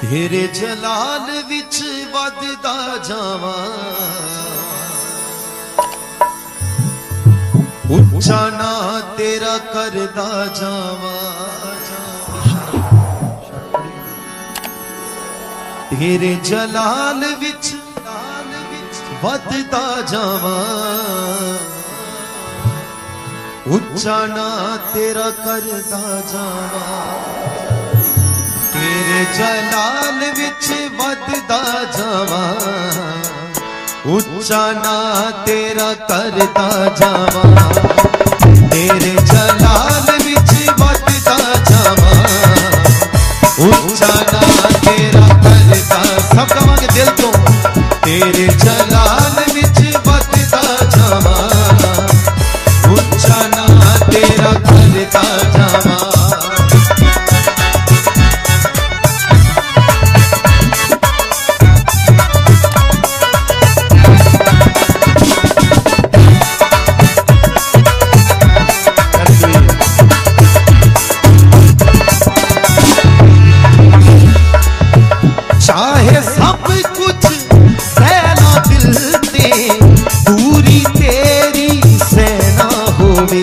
तेरे जलाल विच वधदा जावां, उच्चा ना तेरा करदा जावां। तेरे जलाल विच वधदा जावां, उच्चा ना तेरा करदा जावां। तेरे जलाल विच वधदा जावां, उच्चा ना तेरा करदा जावां। तेरे जलाल विच वधदा जावां, उच्चा ना तेरा करदा। सब कहांगे दिल तो। तेरे जलाल विच वधदा जावां, उच्चा ना तेरा करदा जावां। चाहे सब कुछ सहना दिल ते, दूरी तेरी सहना होवे।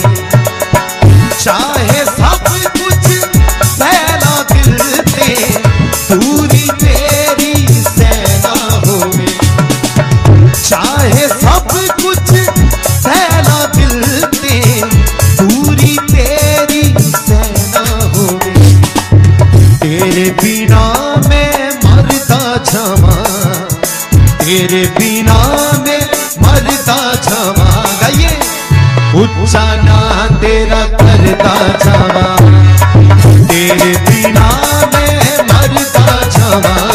चाहे सब कुछ सहना दिल ते, दूरी तेरी सहना होवे। चाहे सब कुछ सहना दिल ते, दूरी तेरी सहना होवे। तेरे बिना तेरे बिना में मरदा जावां। गाइए। उच्चा ना तेरा करदा जावां, तेरे बिना में मरदा जावां।